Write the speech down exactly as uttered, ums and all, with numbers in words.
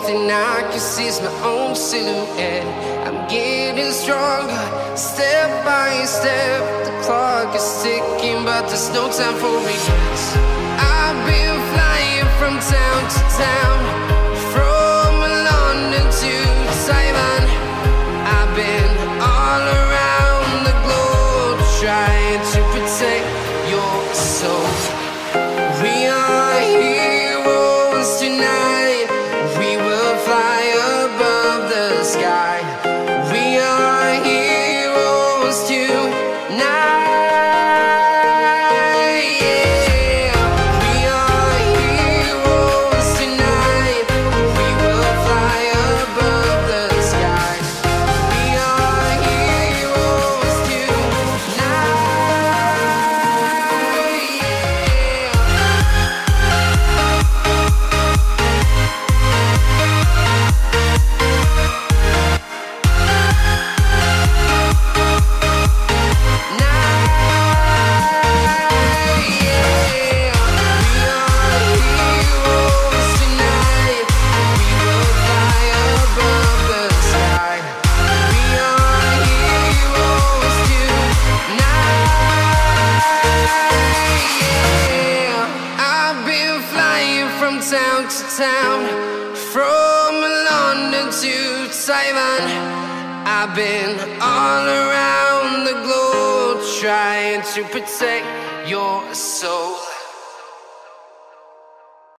thing I can see is my own silhouette. I'm getting stronger, step by step. The clock is ticking, but there's no time for regrets. I've been flying from town to town, from London to Taiwan. I've been all around the globe, trying to protect your soul. We are heroes tonight. We will fly above the sky. We are heroes tonight. Yeah. We are heroes tonight. We will fly above the sky. We are heroes tonight. Town to town, from London to Taiwan. I've been all around the globe, trying to protect your soul.